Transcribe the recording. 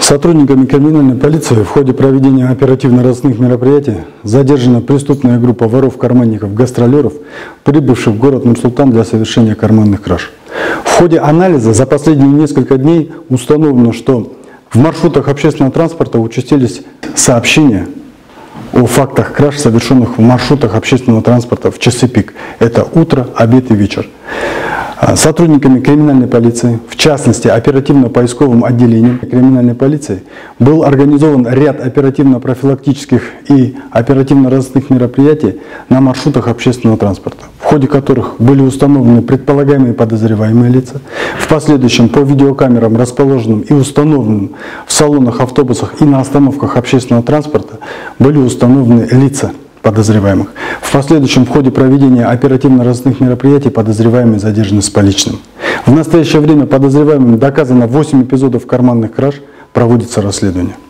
Сотрудниками криминальной полиции в ходе проведения оперативно-розыскных мероприятий задержана преступная группа воров-карманников, гастролеров, прибывших в город Нур-Султан для совершения карманных краж. В ходе анализа за последние несколько дней установлено, что в маршрутах общественного транспорта участились сообщения о фактах краж, совершенных в маршрутах общественного транспорта в часы пик. Это утро, обед и вечер. Сотрудниками криминальной полиции, в частности оперативно-поисковым отделением криминальной полиции, был организован ряд оперативно-профилактических и оперативно-розыскных мероприятий на маршрутах общественного транспорта, в ходе которых были установлены предполагаемые подозреваемые лица. В последующем по видеокамерам, расположенным и установленным в салонах, автобусах и на остановках общественного транспорта, были установлены лица подозреваемых. В последующем в ходе проведения оперативно-розыскных мероприятий подозреваемые задержаны с поличным. В настоящее время подозреваемым доказано 8 эпизодов карманных краж, проводится расследование.